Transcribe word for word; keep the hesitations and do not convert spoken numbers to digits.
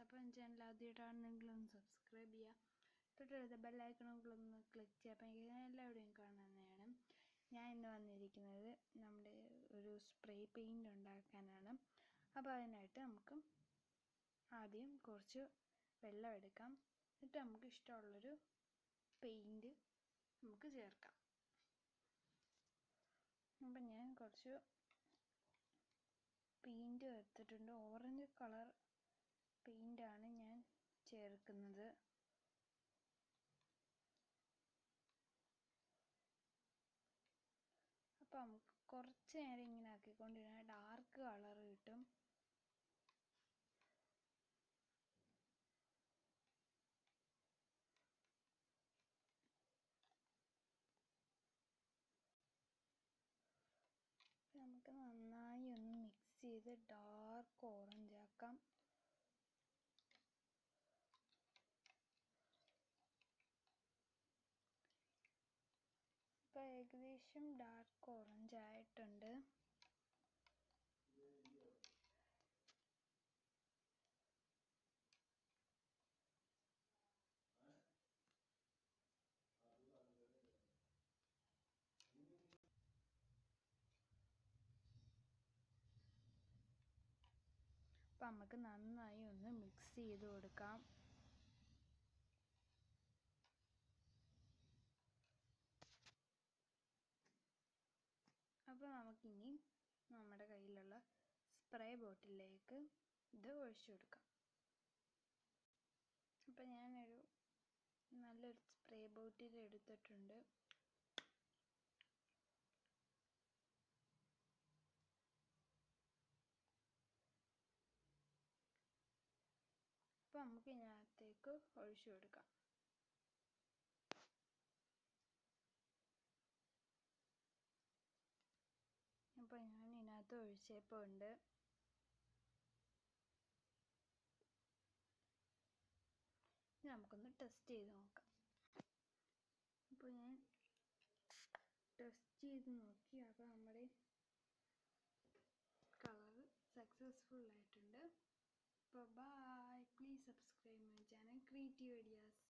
അപ്പോൾ എൻ്റെ ചാനൽ ആദ്യമായിട്ടാണെങ്കിലും ഒന്ന് സബ്സ്ക്രൈബ് ചെയ്യുക, തൊട്ടടുത്ത ബെല്ലൈക്കണുകളൊന്ന് ക്ലിക്ക് ചെയ്യുക. അപ്പോൾ എനിക്ക് എല്ലാവരുടെയും കാണുന്നതാണ്. ഞാൻ ഇന്ന് വന്നിരിക്കുന്നത് നമ്മുടെ ഒരു സ്പ്രേ പെയിൻറ് ഉണ്ടാക്കാനാണ്. അപ്പോൾ അതിനായിട്ട് നമുക്ക് ആദ്യം കുറച്ച് വെള്ളം എടുക്കാം. എന്നിട്ട് നമുക്ക് ഇഷ്ടമുള്ളൊരു പെയിൻറ് നമുക്ക് ചേർക്കാം. അപ്പം ഞാൻ കുറച്ച് പെയിൻറ് എടുത്തിട്ടുണ്ട്. ഓറഞ്ച് കളർ പെയിൻ്റാണ് ഞാൻ ചേർക്കുന്നത്. അപ്പം നമുക്ക് കുറച്ച് നേരം ഇങ്ങനെ ആക്കിക്കൊണ്ടിരുന്നാൽ ഡാർക്ക് കളർ കിട്ടും. നമുക്ക് നന്നായി ഒന്ന് മിക്സ് ചെയ്ത് ഡാർക്ക് ഓറഞ്ച് ആക്കാം. ഇപ്പോൾ ഏകദേശം ഡാർക്ക് ഓറഞ്ച് ആയിട്ടുണ്ട്. അപ്പം നമുക്ക് നന്നായി ഒന്ന് മിക്സ് ചെയ്ത് കൊടുക്കാം. അപ്പോൾ നമുക്കിനി നമ്മുടെ കയ്യിലുള്ള സ്പ്രേ ബോട്ടിലേക്ക് ഇത് ഒഴിച്ചു കൊടുക്കാം. അപ്പോൾ ഞാനൊരു നല്ലൊരു സ്പ്രേ ബോട്ടിൽ എടുത്തിട്ടുണ്ട്. അപ്പോൾ നമുക്ക് ഇതിനകത്തേക്ക് ഒഴിച്ചു കൊടുക്കാം. അപ്പോൾ ഞാൻ ഇതിനകത്ത് ഒഴിച്ചപ്പോൾ ഉണ്ട്. നമുക്കൊന്ന് ടെസ്റ്റ് ചെയ്ത് നോക്കാം. അപ്പോൾ ഞാൻ ടെസ്റ്റ് ചെയ്ത് നോക്കി. അപ്പോൾ നമ്മുടെ കളർ സക്സസ്ഫുൾ ആയിട്ടുണ്ട്. അപ്പോൾ bye. Please subscribe my channel creative ideas.